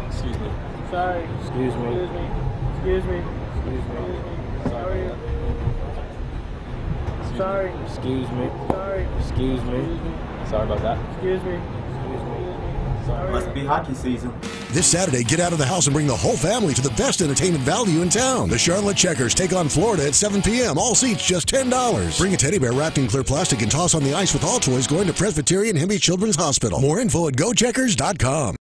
Excuse me. Sorry. Excuse me. Excuse me. Excuse me. How are you? Sorry. Excuse me. Sorry. Excuse me. Sorry about that. Excuse me. Excuse me. Sorry. Must be hockey season. This Saturday, get out of the house and bring the whole family to the best entertainment value in town. The Charlotte Checkers take on Florida at 7 p.m. All seats just $10. Bring a teddy bear wrapped in clear plastic and toss on the ice with all toys going to Presbyterian Hemi Children's Hospital. More info at GoCheckers.com.